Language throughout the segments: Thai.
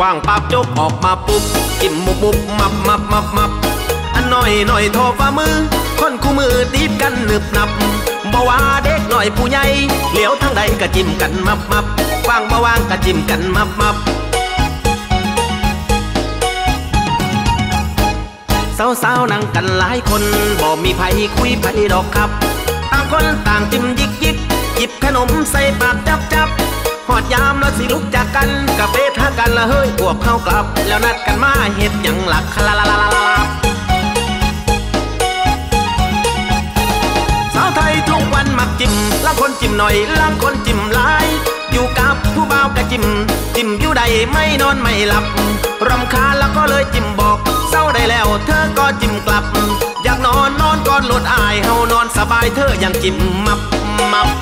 ว่างปากจกออกมาปุ๊บจิ้มมุบมุบมับมับมับมับอันหน่อยหน่อยโทรฝ่ามือคนคู่มือตีบกันหนึบหนับบ่ว่าเด็กหน่อยผู้ใหญ่เหลียวทางใดก็จิ้มกันมับมับว่างบ่ว่างก็จิ้มกันมับมับสาวๆนั่งกันหลายคนบ่มีไผคุยไผดอกครับต่างคนต่างจิ้มยิกยิกหยิบขนมใส่ปากจับจับหอดยามแล้วสิลุกจากกันกะเฟทากันละเฮ้ยพวกเข้ากลับแล้วนัดกันมาเฮ็ดหยังหลักคลาลาลาลาสาวไทยทุกวันมักจิ้มล่างคนจิ้มหน่อยล่างคนจิ้มหลายอยู่กับผู้บ่าวกะจิ้มจิ้มอยู่ใดไม่นอนไม่หลับรำคาญแล้วก็เลยจิ้มบอกเศร้าได้แล้วเธอก็จิ้มกลับอยากนอนนอนก่อนหลุดอายเฮานอนสบายเธอยังจิ้มมับมับ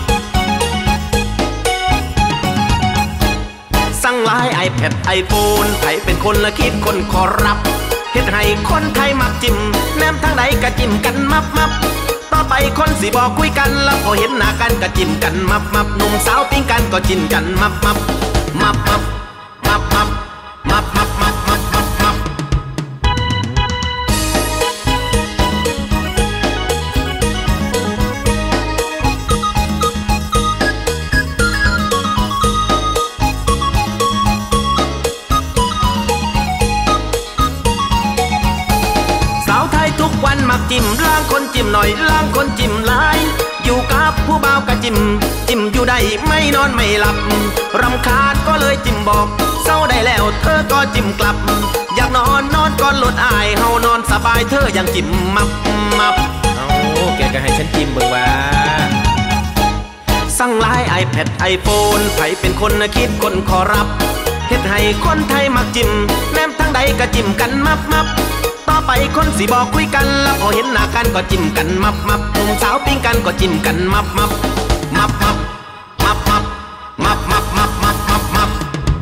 สั่งไลน์ iPad iPhone ไผเป็นคนละคิดคนขอรับเฮ็ดให้คนไทยมักจิ้มแนมทางใดก็จิ้มกันมับมับต่อไปคนสิบอกคุยกันแล้วพอเห็นหน้ากันก็จิ้มกันมับมับหนุ่มสาวปิ้งกันก็จิ้มกันมับมับมับมับมับมับมับมับมับมับมับมับทุกวันมักจิ้มล่างคนจิ้มหน่อยล่างคนจิ้มหลายอยู่กับผู้บ่าวกะจิ้มจิ้มอยู่ได้ไม่นอนไม่หลับรำคาญก็เลยจิ้มบอกเศร้าได้แล้วเธอก็จิ้มกลับอยากนอนนอนก่อนหลุดอายเฮานอนสบายเธอยังจิ้มมับมับเอาแกก็ให้ฉันจิ้มเบิ่งว่าสั่งไลน์ iPad iPhone ไผเป็นคนคิดคนขอรับเฮ็ดให้คนไทยมักจิ้มแนมทางใดก็จิ้มกันมับมับต่อไปคนสิบอกคุยกันแล้วพอเห็นหน้ากันก็จิ้มกันมับมับหนุ่มสาวปิ้งกันก็จิ้มกันมับมับมับมับมับมับมับมับมับมับมับมับ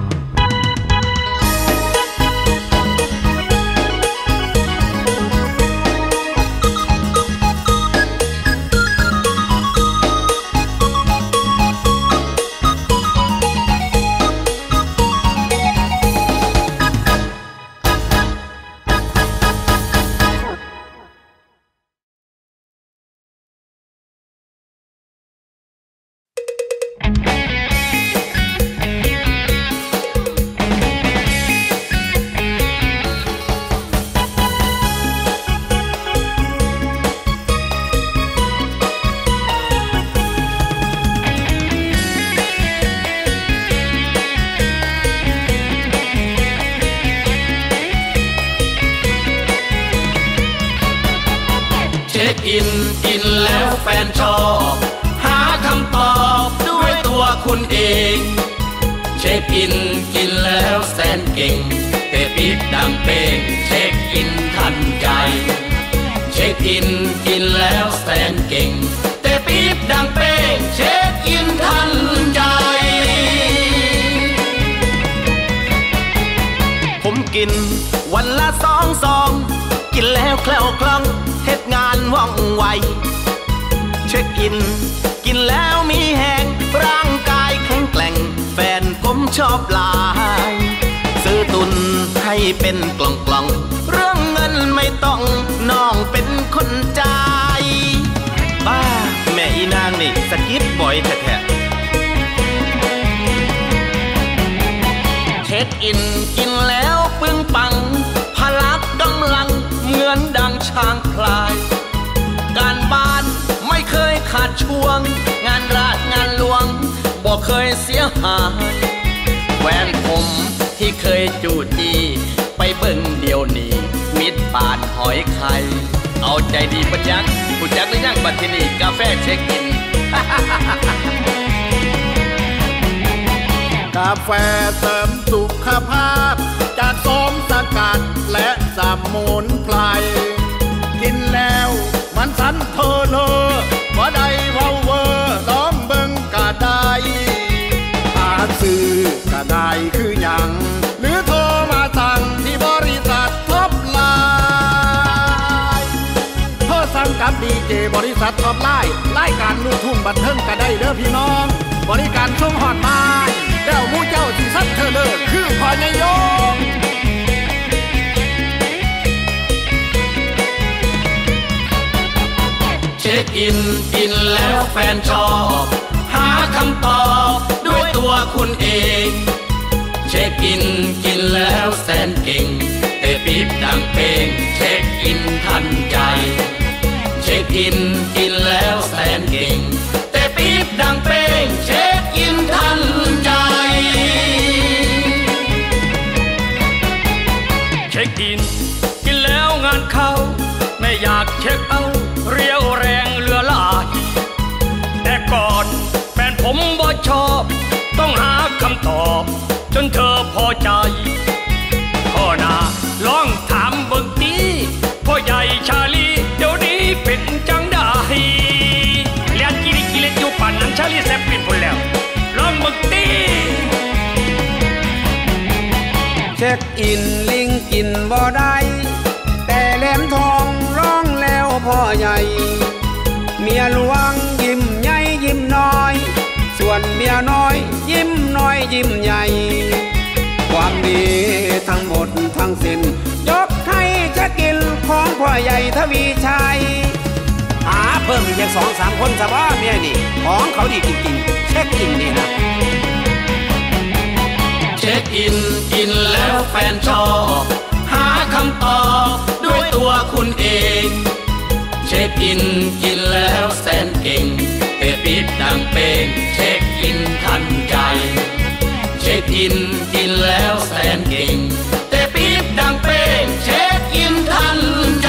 กินแล้วแฟนชอบหาคำตอบด้วยตัวคุณเองเช็คอินกินแล้วแสนเก่งเตะปี๊บดังเป้งเช็คอินทันใจเช็คอินกินแล้วแสนเก่งเตะปี๊บดังเป้งเช็คอินทันใจผมกินวันละ2 ซองกินแล้วแคล่วคล่องเฮ็ดงานว่องไวเช็คอินกินแล้วมีแหงร่างกายแข็งแกร่งแฟนผมชอบหลายซื้อตุนให้เป็นกล่องเรื่องเงินไม่ต้องน้องเป็นคนจ่ายบ้าแม่อีนางนี่สกิปบ่อยแท้ๆเช็คอินกินแล้วปึ้งปังพลักกำลังเหมือนดังช้างพลายการบ้านไม่เคยขาดช่วงงานราชงานหลวงบ่เคยเสียหายแหวนผมที่เคยจูจีไปเบิ่งเดียวนี้มิดปานหอยไข่เอาใจดีประจักษ์ผู้จักหรือยังบัดทีนี้กาแฟเช็คอินกาแฟเสริมสุขภาพจากส้มสกัดและสมุนไพรกินแล้วมันสันเธอเลอบ่ได้เว้าเวอลองเบิ่งก็ได้หาซื้อก็ได้คือหยังหรือโทรมาสั่งที่บริษัทท็อปไลน์โทรสั่งกับดีเจบริษัทท็อปไลน์รายการลูกทุ่งบันเทิงก็ได้เด้อพี่น้องบริการส่งฮอดบ้านแล้วมูเจ้าที่ซัดเธอเลยคือพญายมเช็คอินกินแล้วแฟนชอบหาคำตอบด้วยตัวคุณเองเช็คอินกินแล้วแสนเก่งเตะปี๊บดังเพลงเช็คอินทันใจเช็คอินกินแล้วแสนเก่งเตะปี๊บดังเพลงเช็คอินทันใจเช็คอินกินแล้วงานเข้าไม่อยากเช็คเอาเรียวแรงเหลือหลายแต่ก่อนแฟนผมบ่ชอบต้องหาคำตอบจนเธอพอใจพ่อนาลองถามเบิ่งตีพ่อใหญ่ชาลีเดี๋ยวนี้เป็นจังได้เรียนกิริกิเลอยู่ป่านนั้นชาลีแซ่บเป็นพุ่นแล้วลองเบิ่งตีเช็คอินลิงกินบ่ได้แต่แหลมทองร้องแล้วพ่อใหญ่เมียหลวงยิ้มใหญ่ยิ้มน้อยส่วนเมียน้อยยิ้มน้อยยิ้มใหญ่ความดีทั้งหมดทั้งสิ้นยกให้เช็คอินของพ่อใหญ่ทวีชัยหาเพิ่มอีก2-3 คนซะว่าเมียนี่ของเขาดีจริงๆเช็คอินนี่นะเช็คอินกินแล้วแฟนชอบหาคำตอบด้วยตัวคุณเองเช็คอินกินแล้วแสนเก่งเตะปี๊บดังเพลงเช็คอินทันใจเช็คอินกินแล้วแสนเก่งเตะปี๊บดังเพลงเช็คอินทันใจ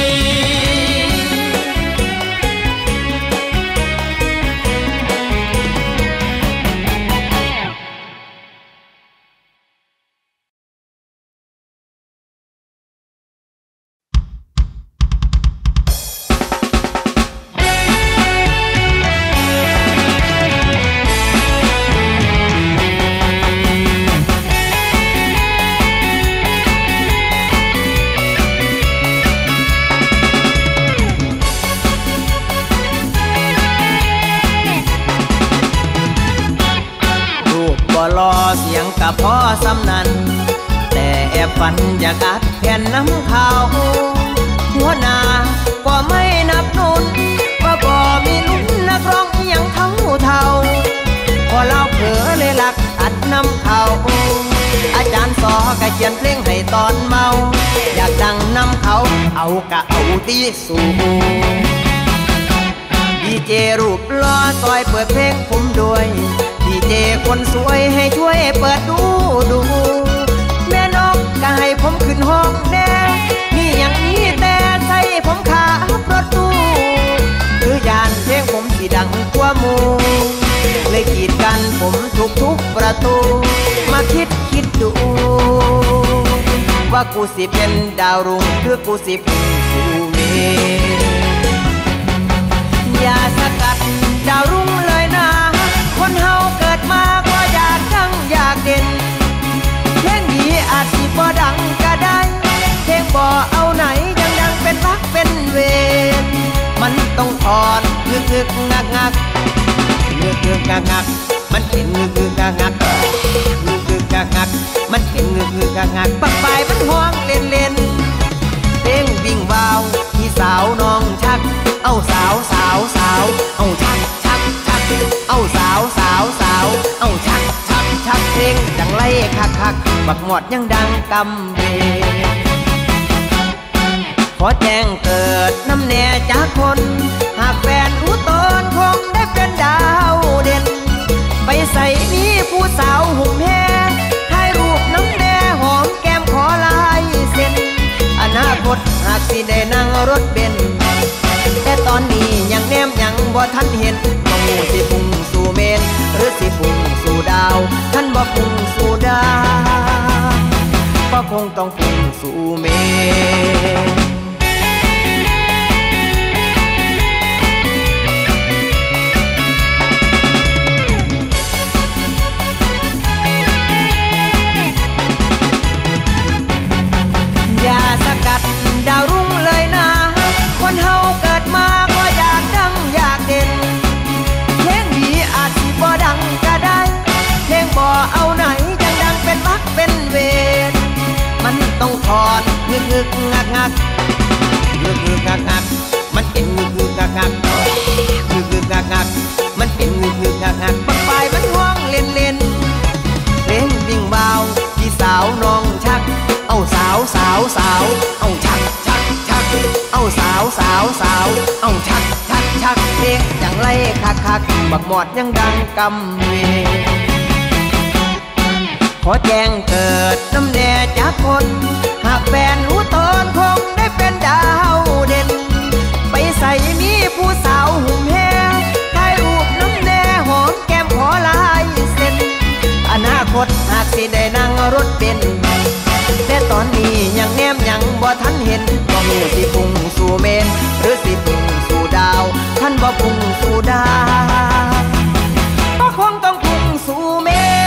เสียงกับพ่อสำนันแต่แอบฝันอยากอัดแผ่นน้ำเขาหัวหน้าก็ไม่นับหนุนว่าบ่มีลุ้นนักร้องยังเท่าพอเราเผลอเลยหลักอัดน้ำเขาอาจารย์สอกะเขียนเพลงให้ตอนเมาอยากดังน้ำเขาเอากะเอาตีสูดีเจรูปล้อซอยเปิดเพลงผมด้วยดีเจคนสวยให้ช่วยเปิดดูแม่นกก็ให้ผมขึ้นห้องแน่นี่อย่างนี้แต่ใส่ผมขาประตูคือยานเพลงผมที่ดังกว่าหมู่เลยกีดกันผมทุกประตูมาคิดดูว่ากูสิเป็นดาวรุ่งคือกูสิพุ่งสู่เมฆอย่าสกัดดาวรุ่งเลยนะคนเฮาเกิดมาก็อยากดังอยากเด่นเพลงดีอาจสิบ่ดังก็ได้เพลงบ่เอาไหนยังดังเป็นรักเป็นเวรมันต้องถอนงึกงักมันเป็นงึกงักมันเป็นงึกงักปักปลายมันห้องเล่นเพลงวิ่งวาวที่สาวน้องชักเอาสาวเอาชักเอาสาวเอาชักเพลงดังไล่คักบักหมดยังดังกำเบขอแจ้งเกิดน้ำแน่จากคนหากแฟนรู้ตนคงได้เป็นดาวเด่นไปใส่มีผู้สาวหุ่มแห่ถ่ายรูปน้ำแน่หอมแก้มขอลายเส้นอนาคตหากสิได้นั่งรถเบนซ์แต่ตอนนี้ยังแนมยังบ่ทันเห็นต้องสิพุ่งสู่เมนหรือสิพุ่งสู่ดาวท่านบ่พุ่งสู่ดาวก็คงต้องพุ่งสู่เมนอย่าสกัดดาวรุ่งเลยนะคนเฮาเกิดมาก็อยากดังอยากเด่นทอนงึกงึกงักงักงึกงึกงักงักมันเป็นงึกงึกงักงักงึกงึกงักงักมันเป็นงึกงึกงักงักปักปลายมันห้องเล่นเล่นเพลงวิ่งเบาพี่สาวน้องชักเอาสาวสาวสาวเอาชักชักชักเอาสาวสาวสาวเอาชักชักชักเพลงอย่างไรคักคักบักหมอดยังดังกำเวขอแจ้งเกิดน้ำแน่จากคนหากแฟนรู้ตนคงได้เป็นดาวเด่นไปใส่มีผู้สาวหุ่มแห่ถ่ายรูปน้ำแน่หอมแก้มขอลายเส้นอนาคตหากสิได้นั่งรถเป็นแต่ตอนนี้ยังแนมยังบ่ทันเห็นว่ามือสิพุ่งสู่เมนหรือสิพุ่งสู่ดาวท่านบ่พุ่งสู่ดาวก็คงต้องพุ่งสู่เมน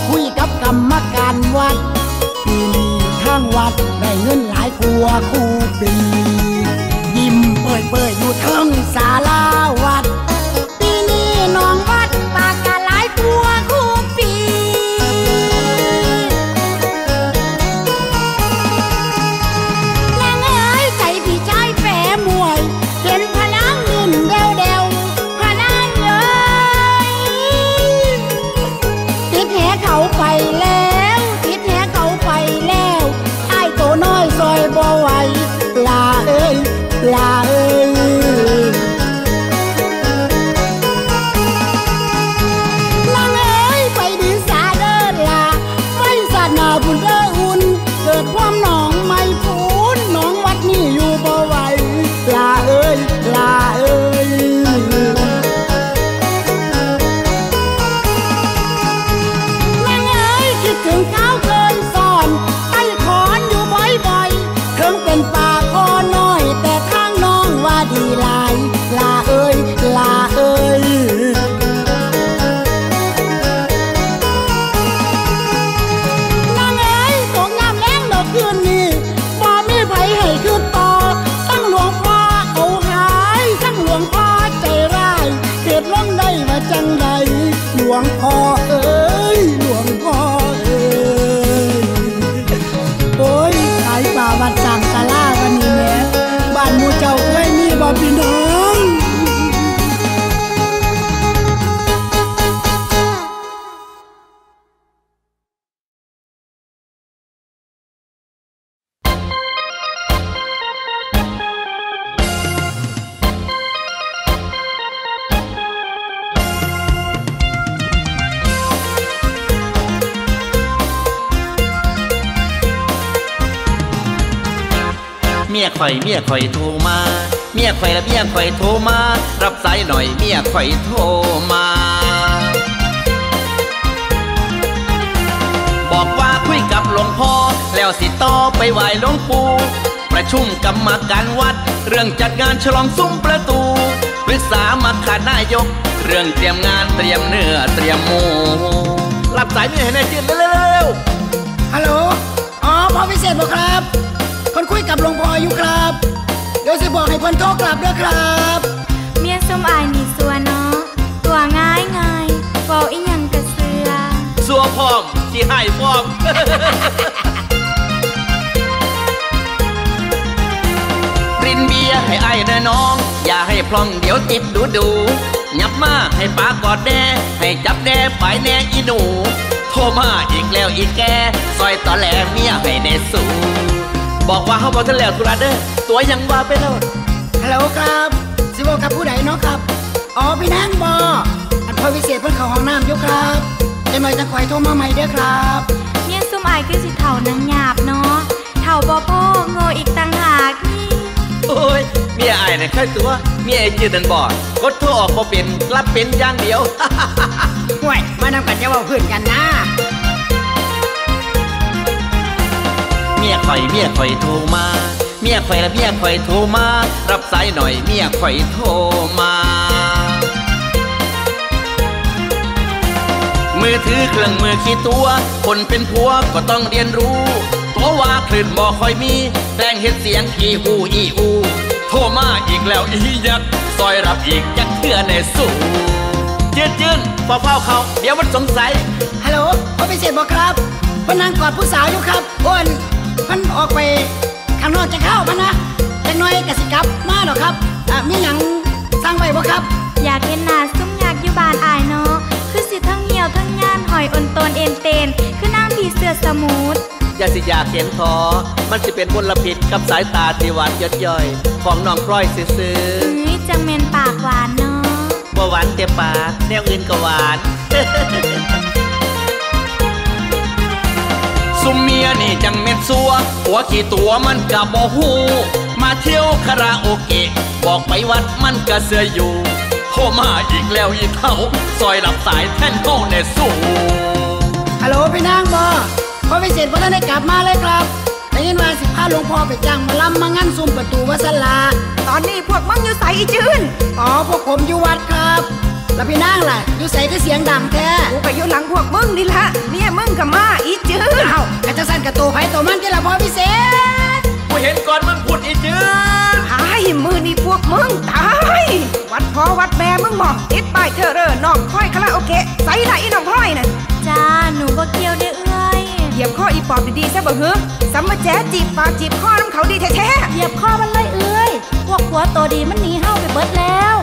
วัดปีนี้ทางวัดได้เงินหลายกว่าคู่รียิ้มเปิดอยู่เทิงศาลาวัดปีนี้น้องวัดปากกะหลายตัวคู่ปีแรงเอ้ยใจพี่ใจแฝมวยเห็นพนังเงินเดวพนังเอ้ยติดแหเขาไปแล้วติดแหเขาไปแล้วไอ้โตน้อยซอยบ่ไหวลาเอ้ยลาเอ้ยลาเอ้ยไปดินสาเดินลาไว้สาดนาบุญเด้ออุ่นเกิดความหนองไม่พูนหนองวัดนี่อยู่บ่ไหวลาเอ้ยลาเอ้ยลาเอ้ยคิดถึงข้าวเคยสอนไต้ขอนอยู่บ่อยๆถึงเป็นป่าคอน้อยแต่ทางน้องว่าดีหลายลาเอ้ยลาเอ้ยนางเอ้ยตกน้ำแล้งดอกคืนนี้บ่มีไผให้คืนต่อตั้งหลวงพ่อเอาหายทั้งหลวงพ่อใจร้ายเกิดลงได้มาจังใดหลวงพ่อเอ้ยหลวงพ่อเอ้ยโอ้ยขายป่าวัดสร้างศาลาวันนี้แม่บ้านหมู่เจ้าเคยมีบ่พี่น้องเมียข่อยโทรมาเมียข่อยและเมียข่อยโทรมารับสายหน่อยเมียข่อยโทรมาบอกว่าคุยกับหลวงพ่อแล้วสิต่อไปไหว้หลวงปู่ประชุมกรรมการวัดเรื่องจัดงานฉลองซุ้มประตูปรึกษามาขานายกเรื่องเตรียมงานเตรียมเนื้อเตรียมหมูรับสายเมียให้แน่จินเร็วฮัลโหลอ๋อพ่อพิเศษบอกครับคนคุยกับหลวงพ่ออยู่ครับเดี๋ยวสิบอกให้เพิ่นโทรกลับเด้อครับเมียส้มอายนี่สัวเนาะตัวง่ายเว้าอีหยังกะเสือสัวพร้อมสิให้พร้อมรินเบียร์ให้ไอ้เด้อน้องอย่าให้พลองเดี๋ยวติดดูยับมาให้ปากอดแน่ให้จับแน่ไปแน่อีหนูโทรมาอีกแล้วอีกแกซอยตอแหลเมียให้ได้สู้บอกว่าเขาบอกท่านแล้วธุระเด้อตัวยังว่าไปแล้วฮัลโหลครับสิบอกกับผู้ใดเนาะครับอ๋อพี่นางบออันพ่อพิเศษเพิ่นเข้าห้องน้ำอยู่ครับได้ไหมจะคอยโทรมาใหม่เด้อครับเมียซุ่มอายคือสิเฒ่านังหยาบเนาะเฒ่าบ่พ่อโง่อีกต่างหากนี่โอ้ยเมียอายน่ะแค่ตัวเมียไอ้จืดนั่นบ่กดโทรออกบ่เป็นรับเป็นอย่างเดียวห่วยมานำกันจะเว้าพื้นกันนะเมียข่อยโทรมาเมียข่อยและเมียข่อยโทรมารับสายหน่อยเมียข่อยโทรมามือถือเครื่องมือขี้ตัวคนเป็นผัวก็ต้องเรียนรู้ตัวว่าคลื่นบ่ค่อยมีแรงเห็นเสียงขี้อูอีอูโทรมาอีกแล้วอียักซอยรับอีกจักเทื่อในสู่จื้นเฝ้าเขาเดี๋ยวมันสงสัยฮัลโหลพ่อพิเศษบอกครับเพิ่นนั่งกอดผู้สาวอยู่ครับอ้วนมันออกไปข้างนอกจะเข้ามันนะจังน้อยกสิกลับมาหรอครับมีหยังสร้างไว้บ่ครับอยากเห็นหน้าซุ่มยากอยู่บ้านอายเนาะคือสิทั้งเหี่ยวทั้งย่านหอยอ่อนตนเอ็นเตนคือนางผีเสื้อสมุทรอย่าสิอยากเห็นทอมันสิเป็นมลพิษกับสายตาที่หวานยดย่อยของน้องพลอยซื่อๆจังเมนปากหวานเนาะบ่หวานแต่ปากแนวอื่นก็หวานซุมเมียนี่จังเม็ดซัวหัวขี้ตัวมันกะบ่ฮู้มาเที่ยวคาราโอเกะบอกไปวัดมันกะเสืออยู่โทรมาอีกแล้วอีกเขาซอยรับสายแท่นเฮาแน่สู้ฮัลโหลพี่นางบ่พ่อพิเศษบ่ทันได้กลับมาเลยครับได้ยินว่าสิพาหลวงพ่อไปจ้างหมอลำมางั้นซุ่มประตูวัดศาลาตอนนี้พวกมึงอยู่ไสอีจื้นอ๋อพวกผมอยู่วัดครับแล้วพี่นางล่ะอยู่ไสก็เสียงดังแท้กูก็อยู่หลังพวกมึงนี่ละเนี่ยมึงกับมาอีจื้นเอ้ากะจะสั่นกะโตไผโตมันที่ละพ่อพิเศษกูเห็นก่อนมึงพูดอีจืดหายมือนี่พวกมึงตายวัดพ่อวัดแม่มึงบอกติดป้ายเธอน้องค่อยคาราโอเกะใส่ไหนน้องพ่อยน่ะจ้าหนูบ่เกี่ยวเด้อเอ้ยเหยียบข้ออีปอบดีๆซะบ่เหรอซ้ำมาแจ๊จีบปากจีบข้อน้ำเขาดีแท้ๆเหยียบข้อมันเลยเอ้ยพวกผัวโตดีมันหนีเฮาไปเบิดแล้ว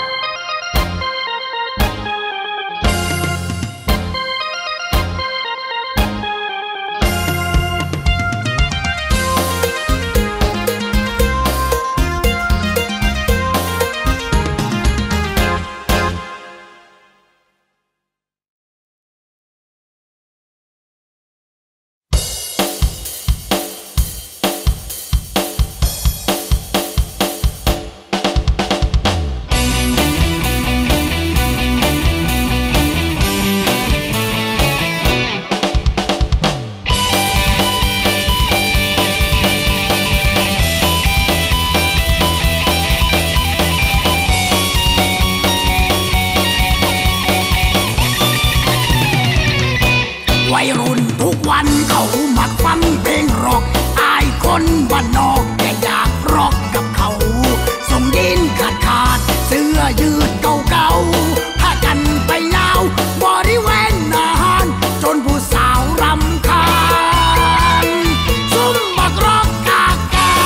วัยรุ่นทุกวันเขามักฟังเพลงร็อกอายคนบ้านนอกแค่อยากร็อกกับเขาส่งดินขาดเสื้อยืดเก่าๆถ้ากันไปยาวบริเวณนานจนผู้สาวรำคาญซุ่มบักร็อกกากา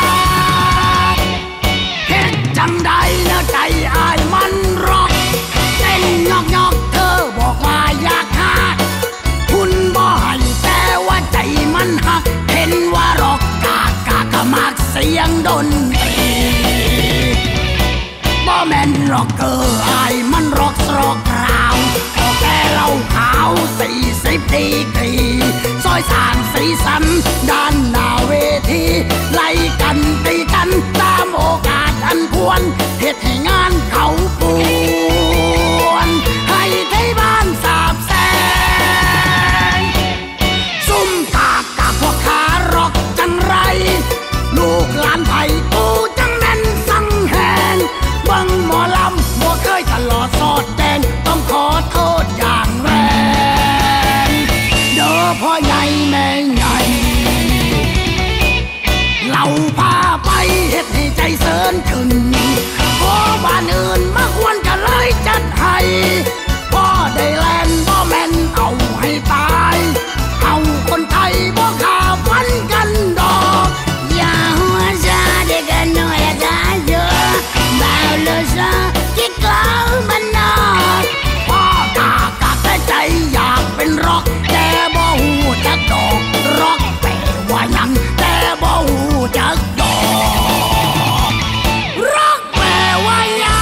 เฮ็ดจังใดแล้วใจอายมันร็อกเต้นยอกเธอบอกว่าอยากหาคุณบ่ให้แต่ว่าใจมันหักเห็นว่าร็อกกะมักเสียงดนตรีบ่แม่นร็อกเกอร์อายมันร็อกสร็อกราวพอแก่เหล้าขาว40 ดีกรีซอยสร้างสีสันด้านหน้าเวทีไล่กันตีกันตามโอกาสอันควรเฮ็ดให้งานเขาปวนให้ไทยบ้านสาบแสงซุ่มกากพวกขาร็อกจังไรลูกหลานไผ่กูจังแน่นสังแหงเบิ่งหมอลำบ่เคยตลอดสอดแดงต้องขอโทษอย่างแรงเด้อพ่อใหญ่แม่ใหญ่เราพาไปเฮ็ดให้ใจเสิร์นขึ้นขอบ้านอื่นมาควรกันเลยจัดให้พ่อได้แลนบ่แม่นเอาให้ตายเอาคนไทยบ่ขาฟันกันดอกอย่าหัวซาเด็กน้อยกะเยอะบ่าวเลซาที่เก่ามันนอกพ่อกะแต่ใจอยากเป็นร็อกแต่บ่ฮู้จักดอกร็อกแปลว่าหยังแต่บ่ฮู้จักดอกร็อกแปลว่าหยัง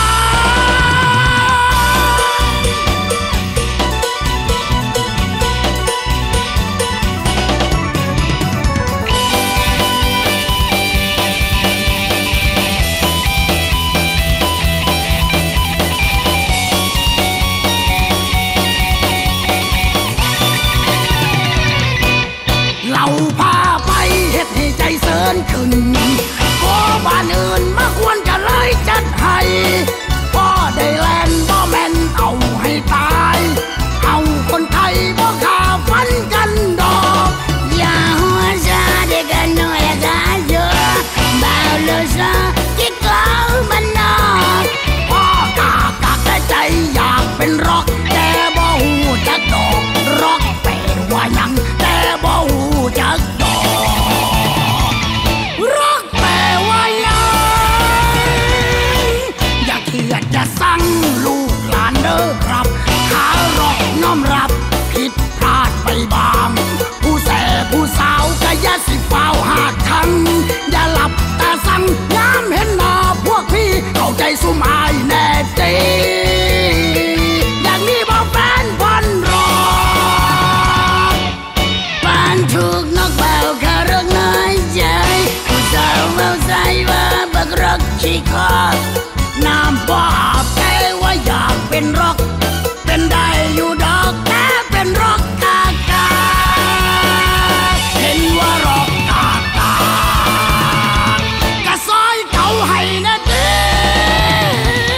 เราพาไปเฮ็ดให้ใจเสิร์นขึ้นขอบ้านอื่นมาควรกันเลยจัดให้พ่อได้แลนบ่แม่นเอาให้ตายเอาคนไทยบ่ขาฟันกันดอกอย่าหัวซาเด็กน้อยกะเยอะบ่าวเลซาที่เก่ามันนอกพ่อกะแต่ใจอยากเป็นร็อกแต่บ่ฮู้จักดอกร็อกแปลว่าหยังแต่บ่ฮู้จักดอกร็อกแปลว่าหยังอย่าเกียดอย่าสั่งลูกหลานเด้อครับขาร็อกน้อมรับผิดพลาดไปบางผู้แส่ผู้สาวก็อย่าสิฟ้าวหาดทังอย่าหลับตาสั่งยามเห็นหน้าพวกพี่เข้าใจซุ่มอายแน่จีอย่างนี้บ่แฟนพันรอปานถูกนกเบาคารักน้อยใจผู้สาวเมาใจว่าบักรักชีคอน้ำบ่อาบแต่ว่าอยากเป็นร็อกเป็นได้อยู่ดอกแต่เป็นร็อกกากาเห็นว่าร็อกกากากะซอยเขาให้นะเด้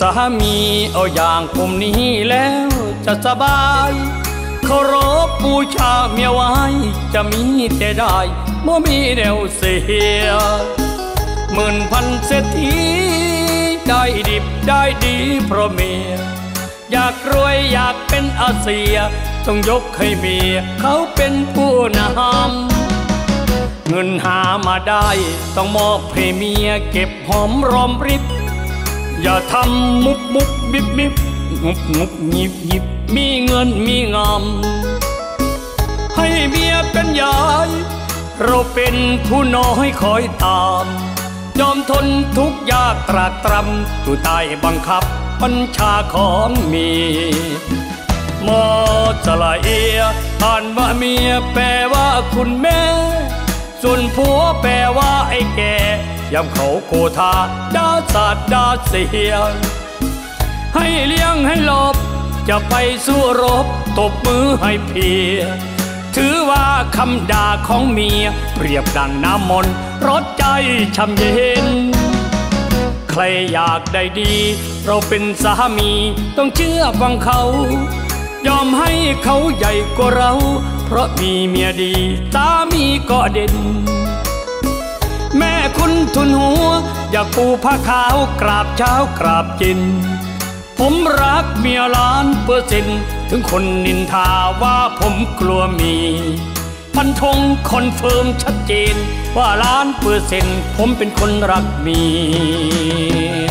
ามีเอาอย่างผมนี้แล้วจะสบายเคารพบูชาเมียไว้จะมีแต่ได้บ่มีแนวเสียหมื่นพันเศรษฐีได้ดิบได้ดีเพราะเมียอยากรวยอยากเป็นอาเซียต้องยกให้เมียเขาเป็นผู้นำเงินหามาได้ต้องมอบให้เมียเก็บหอมรอมริบอย่าทำมุบมุบมิบมิบงุบงุบหยิบหยิบมีเงินมีงามให้เมียเป็นยายเราเป็นผู้น้อยคอยตามยอมทนทุกข์ยากตรากตรำอยู่ใต้บังคับบัญชาของเมียมอสละเอียอ่านว่าเมียแปลว่าคุณแม่ส่วนผัวแปลว่าไอ้แก่ยามเขาโกธาดาศาสตร์ดาเสียให้เลี้ยงให้หลบจะไปสู้รบตบมือให้เพียถือว่าคำด่าของเมียเปรียบดังน้ำมนต์รสใจช่ำเย็นใครอยากได้ดีเราเป็นสามีต้องเชื่อฟังเขายอมให้เขาใหญ่กว่าเราเพราะมีเมียดีสามีก็เด่นแม่คุณทุนหัวอยากปูผ้าขาวกราบเช้ากราบเย็นผมรักเมีย1,000%ถึงคนนินทาว่าผมกลัวมีพันธงคอนเฟิร์มชัดเจนว่า1,000,000%ผมเป็นคนรักเมีย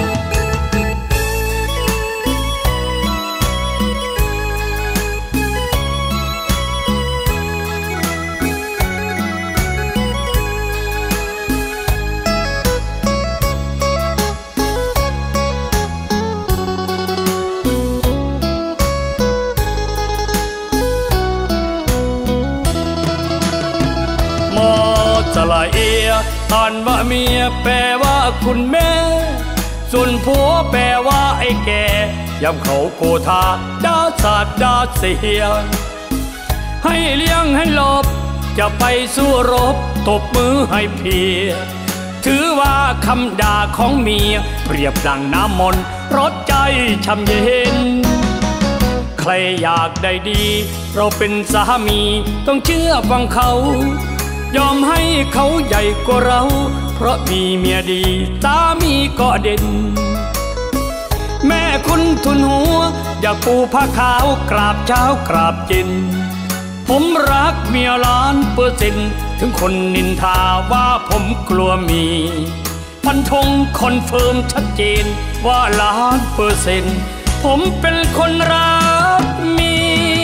สละเอียอ่านว่าเมียแปลว่าคุณแม่ส่วนผัวแปลว่าไอ้แก่ยามเขาโกธาดาศาสตร์ดาเสียให้เลี้ยงให้หลบจะไปสู้รบตบมือให้เพียถือว่าคำด่าของเมียเปรียบดังน้ำมนต์รสใจช่ำเย็นใครอยากได้ดีเราเป็นสามีต้องเชื่อฟังเขายอมให้เขาใหญ่กว่าเราเพราะมีเมียดีสามีก็เด่นแม่คุณทุนหัวอยากปูผ้าขาวกราบเช้ากราบเย็นผมรักเมีย1,000,000%ถึงคนนินทาว่าผมกลัวมีพันธงคอนเฟิร์มชัดเจนว่า1,000,000%ผมเป็นคนรักเมีย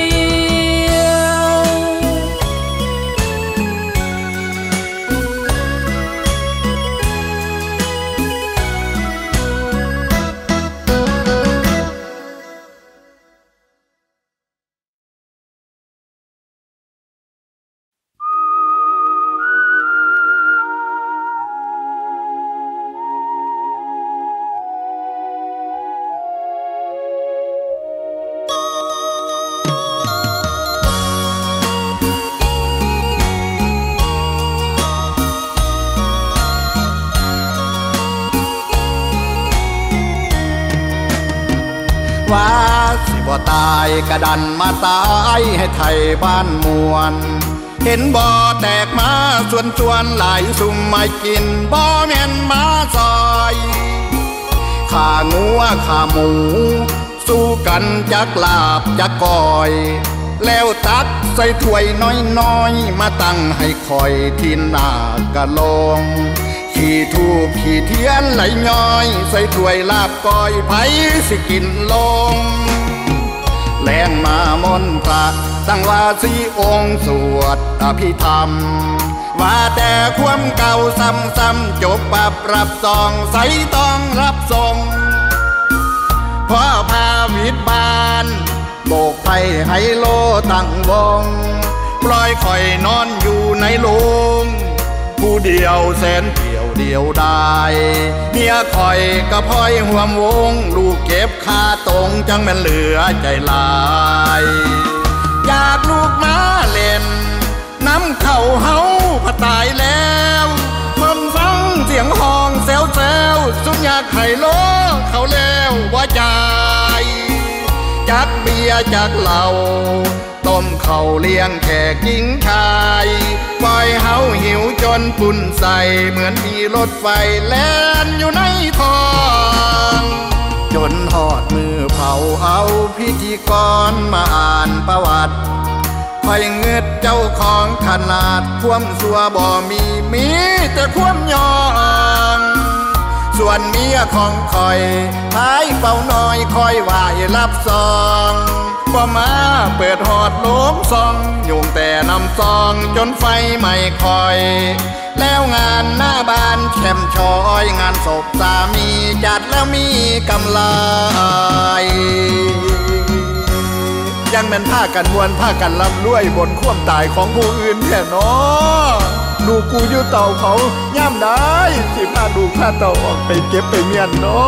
ว่าสิบ่ตายกระดันมาตายให้ไทยบ้านมวลเห็นบ่อแตกมาชวนหลายสุ่มไม่กินบ่แม่นมาซอยข้างัวข้าหมูสู้กันจักลาบจักก้อยแล้วตักใส่ถ้วยน้อยๆมาตั้งให้คอยที่หน้ากะลงขี่ทูบขี่เทียนไหลย้อยใส่ถ้วยลาบก้อยไผสิกินลงแรงมามนต์พระตั้งว่า4 องค์สวดอภิธรรมว่าแต่ความเก่าซ้ำๆจบปับรับซองใส่ต้องรับส่งพ่อพาวิดบานโบกไผ่ไฮโลตั้งวงปล่อยคอยนอนอยู่ในโรงผู้เดียวแสนเดียวได้เมียคอยกระพ้อยห่วมวงลูกเก็บค่าตรงจังแม่นเหลือใจลายอยากลูกมาเล่นน้ำเข่าเฮาพะตายแล้วคนฟังเสียงห้องแซวเซลสุดอยากให้โลเขาแล้วว่าใจจักเบียจากเหล้าต้มเขาเลี้ยงแขกหญิงชายปล่อยเฮาหิวจนปุ่นใสเหมือนมีรถไฟแล่นอยู่ในท้องจนหอดมือเผาเอาพิธีกรมาอ่านประวัติคอยเงืดเจ้าของขนาดความสัวบ่มีแต่ความยองส่วนเมียของคอยท้ายเป่าน้อยคอยไหวรับซองบ่มาเปิดหอดโลงซองยุ่งแต่นำซองจนไฟไม่คอยแล้วงานหน้าบ้านแช่มชอยงานศพสามีจัดแล้วมีกำไรยังแม่นผ้ากันมวนผ้ากันลำรวยบนความตายของผู้อื่นแท่น้อดูกูอยู่เต่าเขาย่ำได้สิพาดูพาเต่าออกไปเก็บไปเมียนน้อ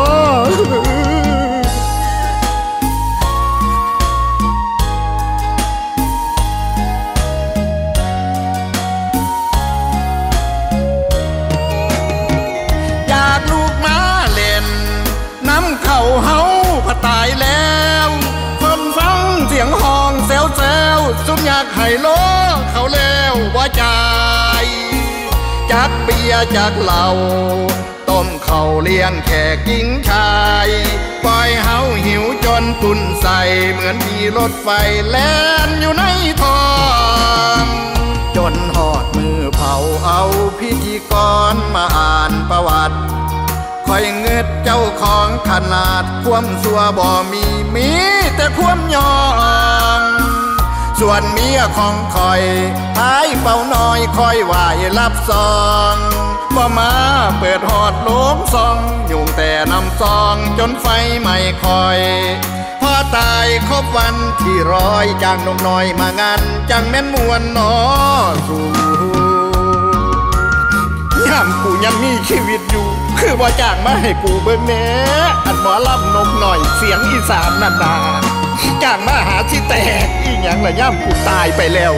อยากลูกมาเล่นน้ำเข่าเฮาพะตายแล้วคนฟังเสียงห้องแซวสุดอยากให้โลเขาแล้วว่าใจจักเบียจากเหล้าต้มเขาเลี้ยงแขกหญิงชายปล่อยเฮาหิวจนปุ่นใสเหมือนมีรถไฟแล่นอยู่ในท้องจนหอดมือเผาเอาพิธีกรมาอ่านประวัติคอยเงืดเจ้าของขนาดความสัวบ่มีแต่ความยองส่วนเมียของคอยท้ายเป่าน้อยคอยไหวรับซองบ่มาเปิดหอดโลงซองยุ่งแต่นำซองจนไฟไม่คอยพอตายครบวันที่100จางนมน้อยมางานจังแม่นมวนนอสู่ย่ำกูยังมีชีวิตอยู่คือว่าจ้างมาให้กูเบิ่งแหน่อันหมอลำนมหน่อยเสียงอีสานนานาจ้างมาหาที่แตกอีหยังละย่ำกูตายไปแล้ว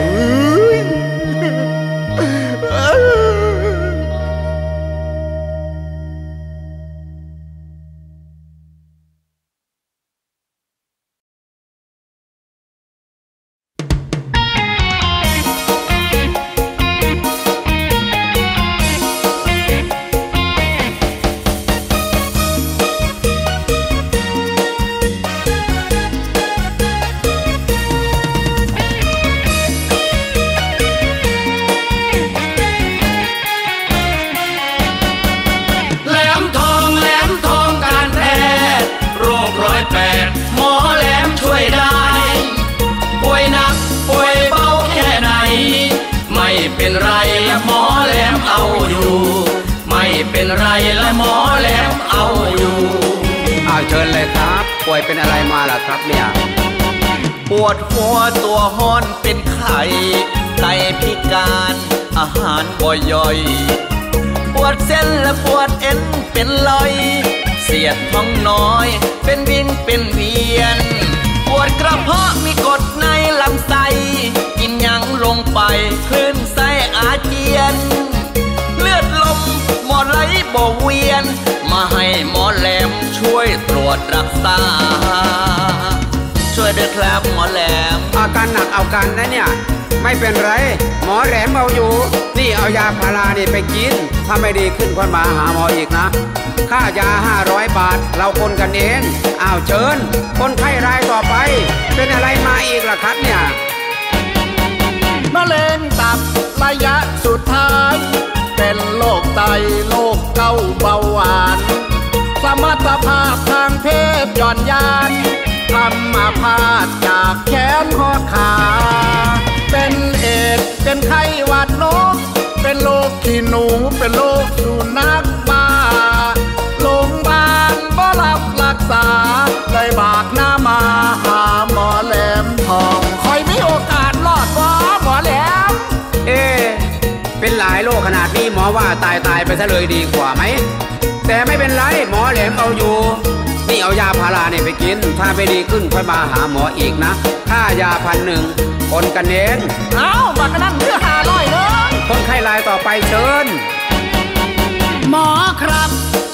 เป็นไรและหมอแหลมเอาอยู่ไม่เป็นไรและหมอแหลมเอาอยู่เชิญเลยครับป่วยเป็นอะไรมาล่ะครับเนี่ยปวดหัวตัวห้อนเป็นไข้ไตพิการอาหารบ่ย่อยปวดเส้นและปวดเอ็นเป็นลอยเสียดท้องน้อยเป็นวิงเป็นเวียนปวดกระเพาะมีกรดในลำไส้กินยังลงไปคลื่นไส้อาเจียนเลือดลมหมอไหลบ่เวียนมาให้หมอแหลมช่วยตรวจรักษาช่วยด้วยครับหมอแหลมอาการหนักเอากันนะเนี่ยไม่เป็นไรหมอแหลมเอาอยู่นี่เอายาพารานี่ไปกินถ้าไม่ดีขึ้นค่อยมาหาหมออีกนะค่ายา500 บาทเราคนกันเองเชิญคนไข้รายต่อไปเป็นอะไรมาอีกล่ะครับเนี่ยมะเร็งตับระยะสุดท้ายเป็นโรคไตโรคเกาต์เบาหวานสมรรถภาพทางเพศหย่อนยานทำมาพาดจากแขนข้อขาเป็นเอดส์เป็นไข้หวัดนกเป็นโรคขี้หนูเป็นโรคสุนัขบ้าโรงพยาบาลบ่รับรักษาเลยบากหน้ามาหาหมอแหลมทองคอยมีโอกาสรอดบ่หมอแหลมเป็นหลายโรคขนาดนี้หมอว่าตายไปซะเลยดีกว่าไหมแต่ไม่เป็นไรหมอแหลมเอาอยู่นี่เอายาพาราเนี่ยไปกินถ้าไม่ดีขึ้นค่อยมาหาหมออีกนะค่ายา1,000คนกันเองบักนั่นเพื่อ500เลยคนไข้รายต่อไปเชิญหมอครับ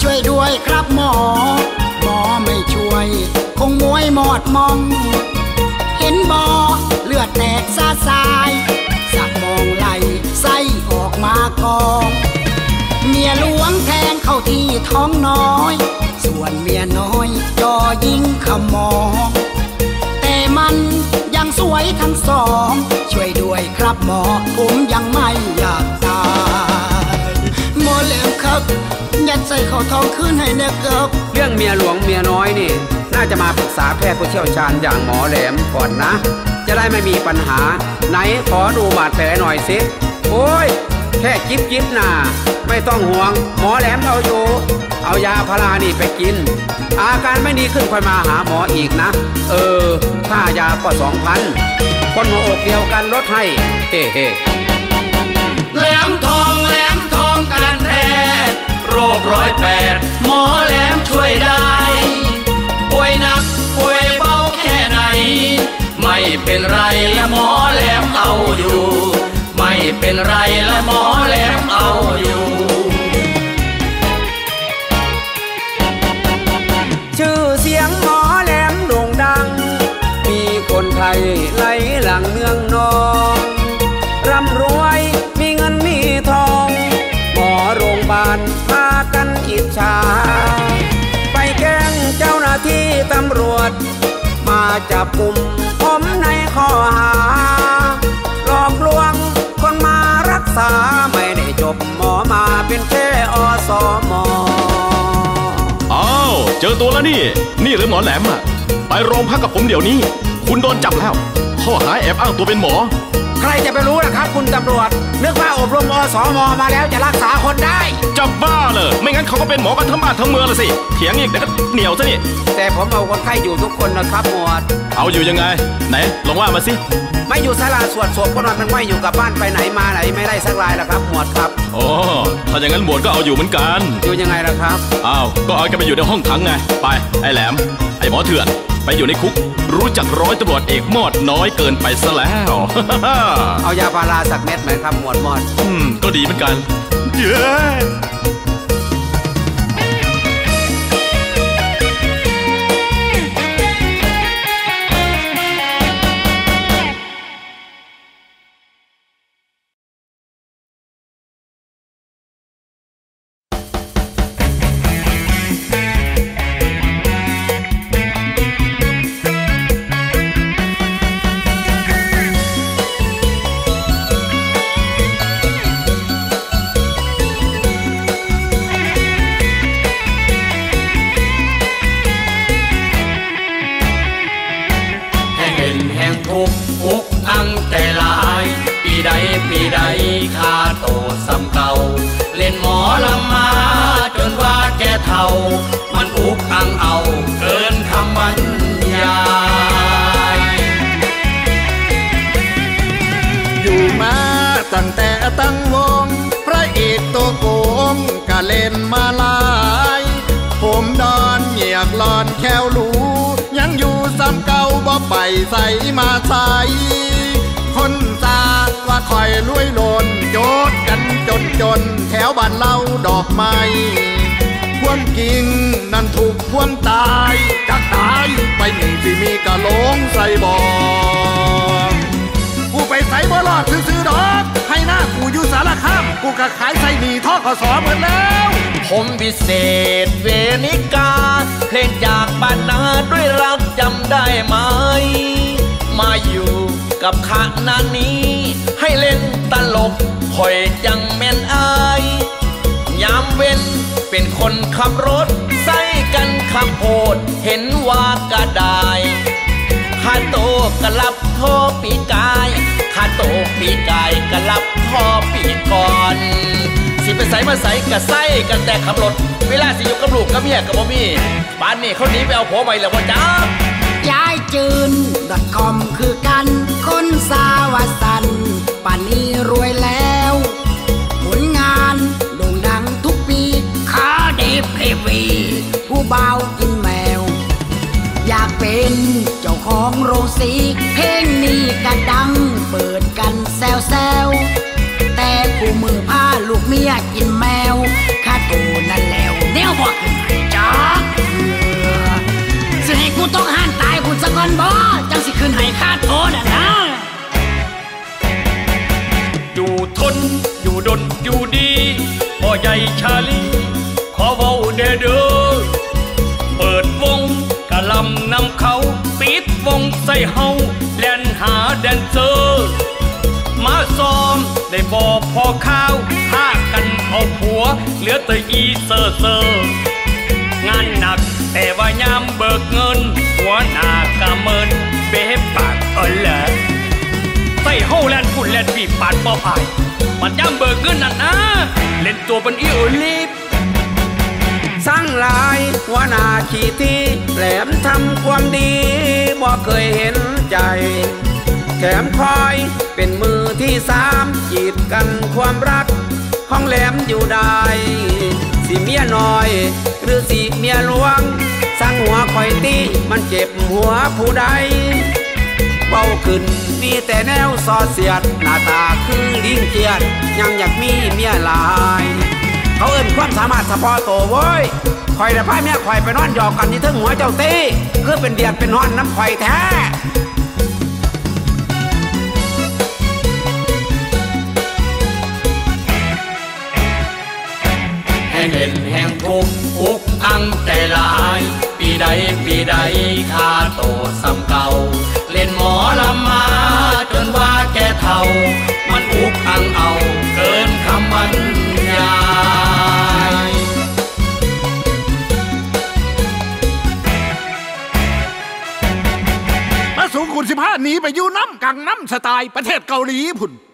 ช่วยด้วยครับหมอไม่ช่วยคงมวยหมอดมองเห็นบ่เลือดแตกซาซายสักมองไหลไส้ออกมากองเมียหลวงแทงเข้าที่ท้องน้อยส่วนเมียน้อยจอยิงขมองแต่มันยังสวยทั้งสองช่วยด้วยครับหมอผมยังไม่อยากตายหมอแหลมครับยัดใส่เข้าท้องขึ้นให้นะครับเรื่องเมียหลวงเมียน้อยนี่น่าจะมาปรึกษาแพทย์ผู้เชี่ยวชาญอย่างหมอแหลมก่อนนะจะได้ไม่มีปัญหาไหนขอดูบาดแผลหน่อยสิโอ้ยแค่จิ๊บน่ะไม่ต้องห่วงหมอแหลมเอาอยู่เอายาพารานี่ไปกินอาการไม่ดีขึ้นค่อยมาหาหมออีกนะค่ายาก็ 2,000 คนหัวอกเดียวกันลดให้เฮ้แหลมทองการแพทย์โรค108หมอแหลมช่วยได้ป่วยหนักป่วยเบาแค่ไหนไม่เป็นไรและหมอแหลมเอาอยู่ไม่เป็นไรและหมอแหลมเอาอยู่ชื่อเสียงหมอแหลมโด่งดังมีคนไทยไหลหลังเนืองนองร่ำรวยมีเงินมีทองหมอโรงพยาบาลพากันอิจฉาไปแกล้งเจ้าหน้าที่ตำรวจมาจับกุมผมในข้อหาหลอกลวงคนมารักษาไม่ได้จบหมอมาเป็นแค่อสม. อ้าวเจอตัวแล้วนี่หรือหมอแหลมไปโรงพักกับผมเดี๋ยวนี้คุณโดนจับแล้วข้อหาแอบอ้างตัวเป็นหมอใครจะไปรู้ล่ะครับคุณตำรวจนึกว่าอบรมอสม.มาแล้วจะรักษาคนได้จะบ้าเลยไม่งั้นเขาก็เป็นหมอกันทั้งบ้านทั้งเมืองเลยสิเถียงอีกเดี๋ยวก็เหนียวซะนี่แต่ผมเอาคนไข้อยู่ทุกคนนะครับหมวดเอาอยู่ยังไงไหนลองว่ามาสิไม่อยู่ศาลาสวดศพคนนั้นมันไม่อยู่กับบ้านไปไหนมาไหนไม่ได้สักรายล่ะครับหมวดครับอ๋อถ้าอย่างนั้นหมวดก็เอาอยู่เหมือนกันอยู่ยังไงล่ะครับอ้าวก็เอากันไปอยู่ในห้องขังไงไปไอ้แหลมไอ้หมอเถื่อนไปอยู่ในคุกรู้จักร้อยตำรวจเอกมอดน้อยเกินไปซะแล้วเอายาพาราสักเม็ดไหมครับหมวดมอดก็ดีเหมือนกันเย้ปีใดค่าโตซ้ำเก่าเล่นหมอลำมาจนว่าแกเฒ่ามันอุกอังเอาเกินคำบรรยายอยู่มาตั้งแต่ตั้งวงพระเอกตัวโกงก็เล่นมาลายผมดอนเหยียกหลอนแควรูยังอยู่ซ้ำเก่าบ่ไปใส่มาใส่คนซาว่าคอยลุยลนโยดกันจนแถวบ้านเล่าดอกไม้พวงกิ่งนั่นถูกพวงตายจักตายไปหนึ่งที่มีกะโหลงใส่บ่อกูไปใส่บ่รอดซื้อดอกให้หน้ากูอยู่สารคามกูก็ขายใส่หนีท่อขอสอหมดแล้วผมพิเศษเวนิกาเพลงจากบ้านนาด้วยรักจำได้ไหมมาอยู่กับขณะนี้ให้เล่นตลกคอยจังแม่นอายยามเว้นเป็นคนขับรถใส่กันขับโหดเห็นว่ากระดายข้าโตกะลับทอปีกายข้าโตปีกายกะลับทอปีก่อนสิไปใส่มาใส่กะใส่กันแต่ขับรถเวลาสิอยู่กับลูกกับเมียกับบ่มีป่านนี้เขาหนีไปเอาผัวใหม่แล้วบ่จ้าย้ายจืน .com คือกันคนสาวสันป่านนี้รวยแล้วผลงานโด่งดังทุกปีขาเดฟเฮวีผู้เบากินแมวอยากเป็นเจ้าของโรงสีเพลงนี้ก็ดังเปิดกันแซวแต่กูมือผ้าลูกเมียกินแมวข้าโตนั่นแล้วแนวบอกขึ้นให้จ๊อกสิให้กูต้องห้านตายคุณสะก่อนบ่จังสิขึ้นให้ค่าโทษน่ะนะอยู่ทนอยู่ดนอยู่ดีพ่อใหญ่ชาลีขอเว้าเด้อเปิดวงกะลำนำเขาปิดวงใส่เฮาแล่นหาแดนเซอร์มาซ้อมได้บอกพอข้าวฆ่ากันเอาผัวเหลือแต่อีเซอร์งานหนักแต่ว่ายามเบิกเงินหัวหน้ากะเมินเบ๊ปากแหละใส่เฮาแล่นฝุ่นแล่นปีปาดบ่พายมันย่ำเบิกเงินนั่นนะเล่นตัวเป็นอีโอลิฟสร้างลายหัวหน้าขี้ที่แหลมทำความดีบ่เคยเห็นใจแถมคอยเป็นมือที่สามกีดกันความรักของแหลมอยู่ได้สิเมียน้อยหรือสิเมียหลวงสร้างหัวคอยตีมันเจ็บหัวผู้ใดเบาขึ้นมีแต่แนวซอเสียดหน้าตาคือลิงเกียดยังอยากมีเมียหลายเขาเอิ้นความสามารถเฉพาะตัวเว้ยคอยแต่พ่ายเมียคอยไปนอนหยอกกันที่ถึงหัวเจ้าตีคือเป็นเดียดเป็นห้อนน้ำคอยแท้แห่งเล่นแห่งทุกอุกอังแต่ลายปีใดค่าโตสำเก่าเล่นหมอลำมาจนว่าแก่เท่ามันอุกอังเอาเกินคำบรรยายมาสูงคุณ15หนีไปอยู่น้ำกังน้ำสไตล์ประเทศเกาหลีพุ่น